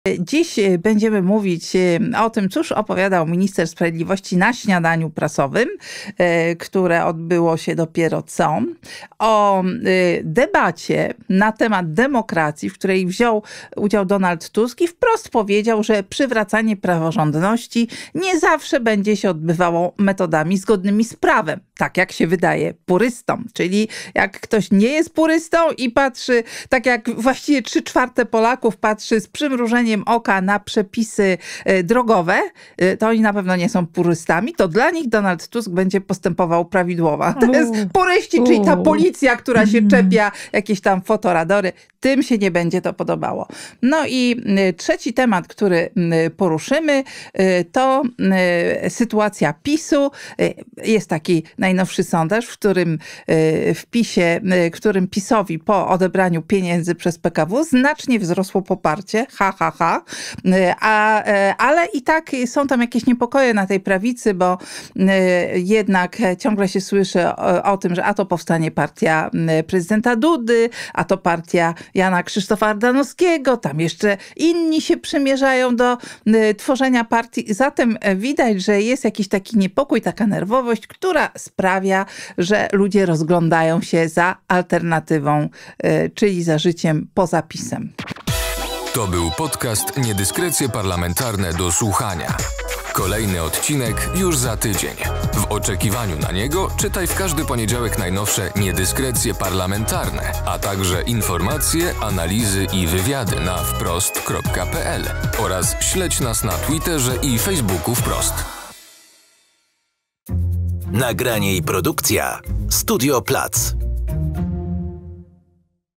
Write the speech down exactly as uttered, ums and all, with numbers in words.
Dziś będziemy mówić o tym, cóż opowiadał minister sprawiedliwości na śniadaniu prasowym, które odbyło się dopiero co, o debacie na temat demokracji, w której wziął udział Donald Tusk i wprost powiedział, że przywracanie praworządności nie zawsze będzie się odbywało metodami zgodnymi z prawem, tak jak się wydaje purystom. Czyli jak ktoś nie jest purystą i patrzy, tak jak właściwie trzy czwarte Polaków patrzy z przymrużeniem oka na przepisy drogowe, to oni na pewno nie są purystami, to dla nich Donald Tusk będzie postępował prawidłowo. To jest puryści, czyli ta policja, która się czepia, jakieś tam fotoradory, tym się nie będzie to podobało. No i trzeci temat, który poruszymy, to sytuacja PiSu. Jest taki najnowszy sondaż, w którym w PiSie, którym PiSowi po odebraniu pieniędzy przez P K W znacznie wzrosło poparcie. Ha, ha, ha. A, ale i tak są tam jakieś niepokoje na tej prawicy, bo jednak ciągle się słyszy o, o tym, że a to powstanie partia prezydenta Dudy, a to partia Jana Krzysztofa Ardanowskiego, tam jeszcze inni się przymierzają do tworzenia partii. Zatem widać, że jest jakiś taki niepokój, taka nerwowość, która sprawia, że ludzie rozglądają się za alternatywą, czyli za życiem poza PiS-em. To był podcast Niedyskrecje parlamentarne do słuchania. Kolejny odcinek już za tydzień. W oczekiwaniu na niego czytaj w każdy poniedziałek najnowsze Niedyskrecje parlamentarne, a także informacje, analizy i wywiady na wprost kropka p l oraz śledź nas na Twitterze i Facebooku Wprost. Nagranie i produkcja Studio Plac.